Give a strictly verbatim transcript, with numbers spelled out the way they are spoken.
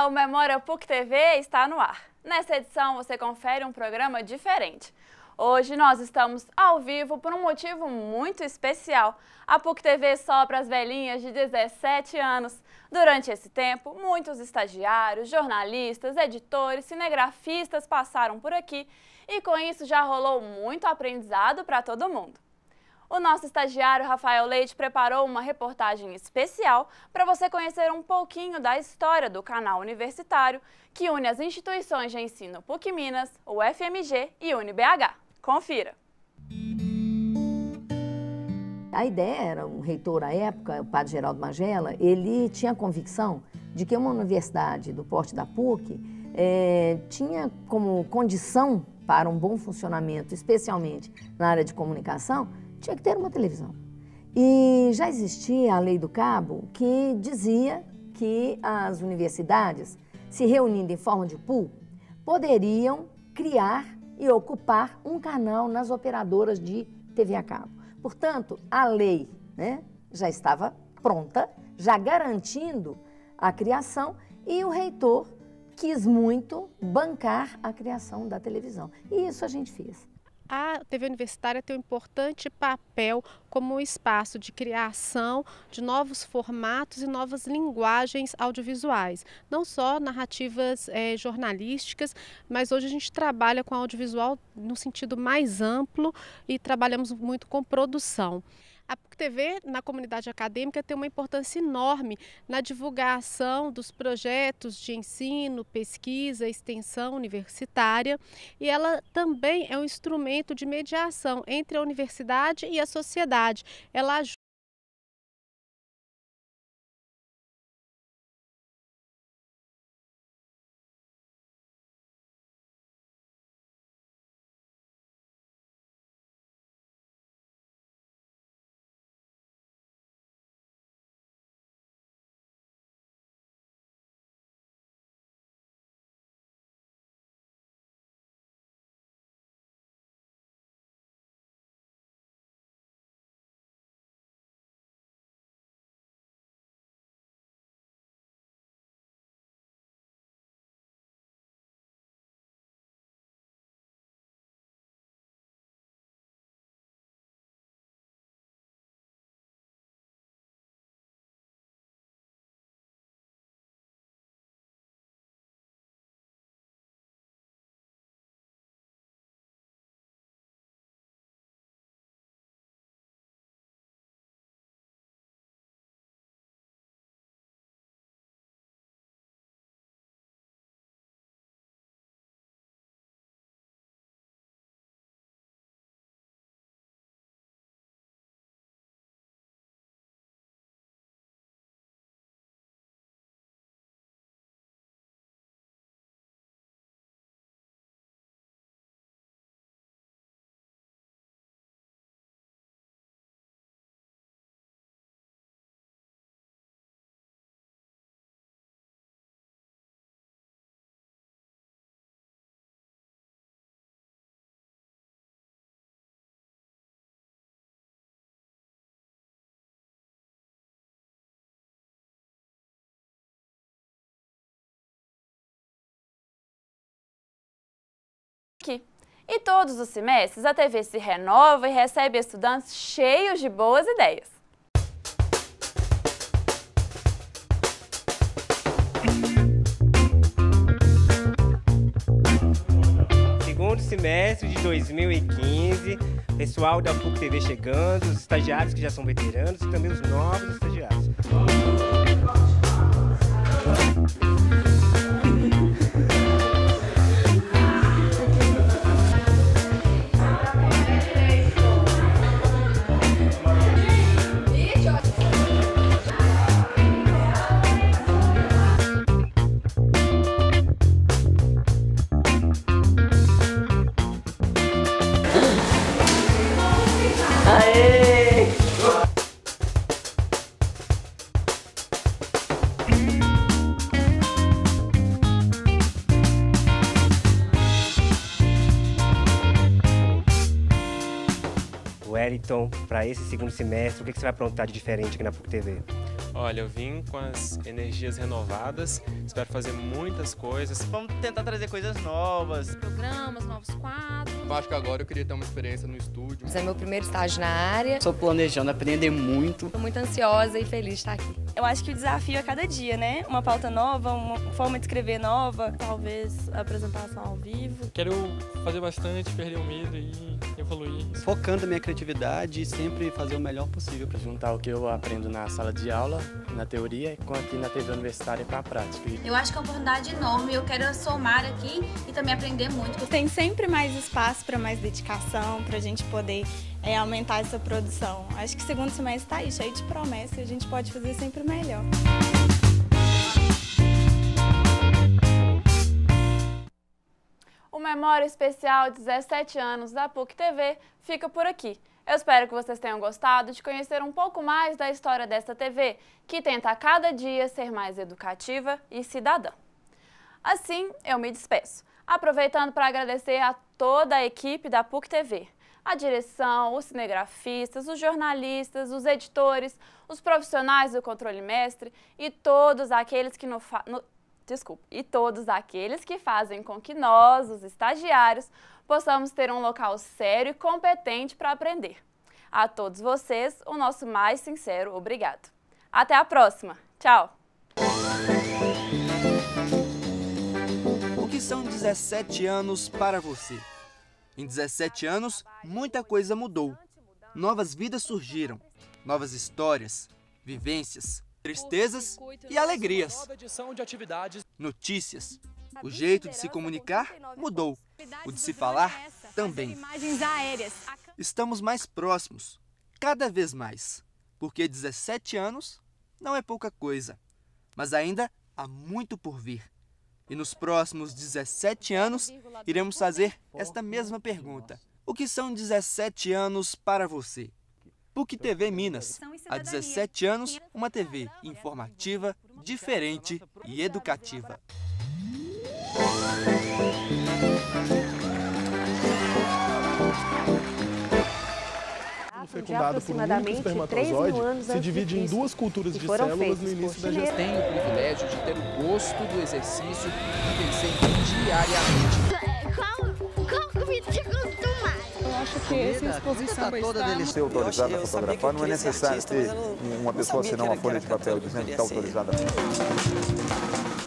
Olá, o Memória P U C T V está no ar. Nessa edição você confere um programa diferente. Hoje nós estamos ao vivo por um motivo muito especial. A P U C T V só para as velhinhas de dezessete anos. Durante esse tempo, muitos estagiários, jornalistas, editores, cinegrafistas passaram por aqui e com isso já rolou muito aprendizado para todo mundo. O nosso estagiário Rafael Leite preparou uma reportagem especial para você conhecer um pouquinho da história do canal universitário que une as instituições de ensino P U C Minas, o F M G e Uni B H. Confira! A ideia era, o reitor à época, o padre Geraldo Magela, ele tinha a convicção de que uma universidade do porte da P U C é, tinha como condição para um bom funcionamento, especialmente na área de comunicação, tinha que ter uma televisão. E já existia a Lei do Cabo, que dizia que as universidades, se reunindo em forma de pool, poderiam criar e ocupar um canal nas operadoras de T V a cabo. Portanto, a lei, né, já estava pronta, já garantindo a criação, e o reitor quis muito bancar a criação da televisão. E isso a gente fez. A T V universitária tem um importante papel como um espaço de criação de novos formatos e novas linguagens audiovisuais. Não só narrativas é, jornalísticas, mas hoje a gente trabalha com audiovisual no sentido mais amplo e trabalhamos muito com produção. A P U C T V, na comunidade acadêmica, tem uma importância enorme na divulgação dos projetos de ensino, pesquisa, extensão universitária, e ela também é um instrumento de mediação entre a universidade e a sociedade. Ela ajuda aqui. E todos os semestres a T V se renova e recebe estudantes cheios de boas ideias. Segundo semestre de dois mil e quinze, pessoal da P U C T V chegando, os estagiários que já são veteranos e também os novos estagiários. Wellington, para esse segundo semestre, o que você vai aprontar de diferente aqui na P U C T V? Olha, eu vim com as energias renovadas, espero fazer muitas coisas. Vamos tentar trazer coisas novas. Programas, novos quadros. Eu acho que agora eu queria ter uma experiência no estúdio. Esse é meu primeiro estágio na área. Estou planejando aprender muito. Estou muito ansiosa e feliz de estar aqui. Eu acho que o desafio é cada dia, né? Uma pauta nova, uma forma de escrever nova. Talvez a apresentação ao vivo. Quero fazer bastante, perder o medo e evoluir. Focando a minha criatividade e sempre fazer o melhor possível para juntar o que eu aprendo na sala de aula, na teoria, com aqui na T V universitária para a prática. Eu acho que é uma oportunidade enorme, eu quero somar aqui e também aprender muito. Tem sempre mais espaço para mais dedicação, para a gente poder é, aumentar essa produção. Acho que o segundo semestre está aí, cheio de promessas e a gente pode fazer sempre melhor. O Memória Especial dezessete anos da PUC T V fica por aqui. Eu espero que vocês tenham gostado de conhecer um pouco mais da história desta T V, que tenta a cada dia ser mais educativa e cidadã. Assim, eu me despeço, aproveitando para agradecer a toda a equipe da PUC T V, a direção, os cinegrafistas, os jornalistas, os editores, os profissionais do controle mestre e todos aqueles que no, fa no Desculpa, e todos aqueles que fazem com que nós, os estagiários, possamos ter um local sério e competente para aprender. A todos vocês, o nosso mais sincero obrigado. Até a próxima. Tchau! O que são dezessete anos para você? Em dezessete anos, muita coisa mudou. Novas vidas surgiram, novas histórias, vivências, tristezas e alegrias. Notícias. O jeito de se comunicar mudou. O de se falar também. Estamos mais próximos, cada vez mais. Porque dezessete anos não é pouca coisa. Mas ainda há muito por vir. E nos próximos dezessete anos, iremos fazer esta mesma pergunta. O que são dezessete anos para você? PUC T V Minas. Há dezessete anos, uma T V informativa, diferente e educativa. Fecundado por um único espermatozoide, se divide em duas culturas de células no início da gestação. Tenho o privilégio de ter o gosto do exercício e vencer diariamente. Qual, qual comida você gostou mais? Eu acho que essa exposição toda dele ser autorizado a fotografar não é necessário ter uma pessoa assinar uma folha de papel dizendo que está autorizada.